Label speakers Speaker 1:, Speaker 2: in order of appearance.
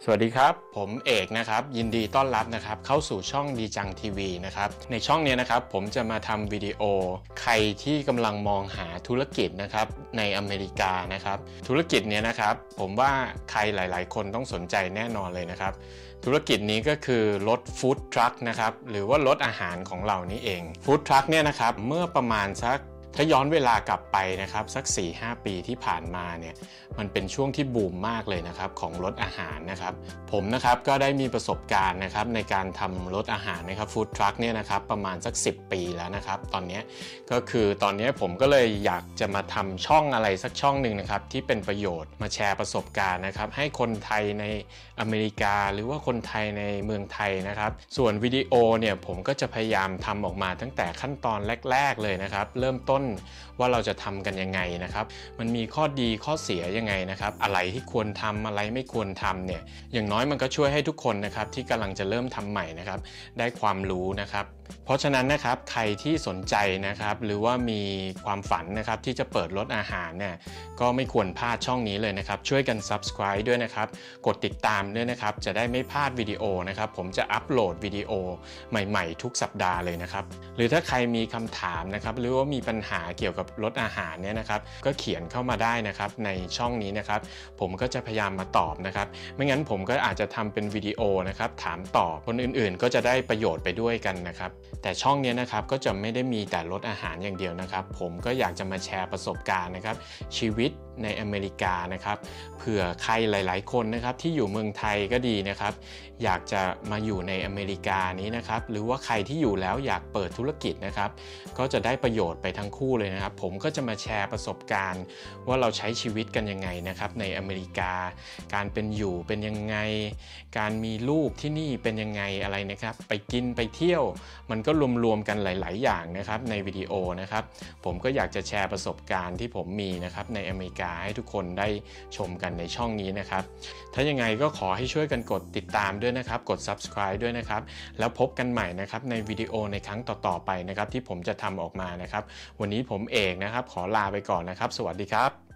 Speaker 1: สวัสดีครับผมเอกนะครับยินดีต้อนรับนะครับเข้าสู่ช่องดีจังทีวีนะครับในช่องนี้นะครับผมจะมาทำวิดีโอใครที่กำลังมองหาธุรกิจนะครับในอเมริกานะครับธุรกิจนี้นะครับผมว่าใครหลายๆคนต้องสนใจแน่นอนเลยนะครับธุรกิจนี้ก็คือรถฟู้ดทรัคนะครับหรือว่ารถอาหารของเรานี่เองฟู้ดทรัคเนี่ยนะครับเมื่อประมาณสักถ้าย้อนเวลากลับไปนะครับสัก 4-5 ปีที่ผ่านมาเนี่ยมันเป็นช่วงที่บูมมากเลยนะครับของรถอาหารนะครับผมนะครับก็ได้มีประสบการณ์นะครับในการทำรถอาหารนะครับฟู้ดทรัคเนี่ยนะครับประมาณสัก10 ปีแล้วนะครับตอนนี้ก็คือตอนนี้ผมก็เลยอยากจะมาทำช่องอะไรสักช่องหนึ่งนะครับที่เป็นประโยชน์มาแชร์ประสบการณ์นะครับให้คนไทยในอเมริกาหรือว่าคนไทยในเมืองไทยนะครับส่วนวิดีโอเนี่ยผมก็จะพยายามทำออกมาตั้งแต่ขั้นตอนแรกๆเลยนะครับเริ่มต้นว่าเราจะทำกันยังไงนะครับมันมีข้อดีข้อเสียยังไงนะครับอะไรที่ควรทำอะไรไม่ควรทำเนี่ยอย่างน้อยมันก็ช่วยให้ทุกคนนะครับที่กำลังจะเริ่มทำใหม่นะครับได้ความรู้นะครับเพราะฉะนั้นนะครับใครที่สนใจนะครับหรือว่ามีความฝันนะครับที่จะเปิดรถอาหารเนี่ยก็ไม่ควรพลาดช่องนี้เลยนะครับช่วยกัน Subscribe ด้วยนะครับกดติดตามด้วยนะครับจะได้ไม่พลาดวิดีโอนะครับผมจะอัปโหลดวิดีโอใหม่ๆทุกสัปดาห์เลยนะครับหรือถ้าใครมีคำถามนะครับหรือว่ามีปัญหาเกี่ยวกับรถอาหารเนี่ยนะครับก็เขียนเข้ามาได้นะครับในช่องนี้นะครับผมก็จะพยายามมาตอบนะครับไม่งั้นผมก็อาจจะทำเป็นวิดีโอนะครับถามตอบคนอื่นๆก็จะได้ประโยชน์ไปด้วยกันนะครับแต่ช่องนี้นะครับก็จะไม่ได้มีแต่รถอาหารอย่างเดียวนะครับผมก็อยากจะมาแชร์ประสบการณ์นะครับชีวิตในอเมริกานะครับเผื่อใครหลายๆคนนะครับที่อยู่เมืองไทยก็ดีนะครับอยากจะมาอยู่ในอเมริกานี้นะครับหรือว่าใครที่อยู่แล้วอยากเปิดธุรกิจนะครับก็จะได้ประโยชน์ไปทั้งคู่เลยนะครับผมก็จะมาแชร์ประสบการณ์ว่าเราใช้ชีวิตกันยังไงนะครับในอเมริกาการเป็นอยู่เป็นยังไงการมีลูกที่นี่เป็นยังไงอะไรนะครับไปกินไปเที่ยวมันก็รวมๆกันหลายๆอย่างนะครับในวิดีโอนะครับผมก็อยากจะแชร์ประสบการณ์ที่ผมมีนะครับในอเมริกาให้ทุกคนได้ชมกันในช่องนี้นะครับถ้ายังไงก็ขอให้ช่วยกันกดติดตามด้วยนะครับกด Subscribe ด้วยนะครับแล้วพบกันใหม่นะครับในวิดีโอในครั้งต่อๆไปนะครับที่ผมจะทำออกมานะครับวันนี้ผมเอกนะครับขอลาไปก่อนนะครับสวัสดีครับ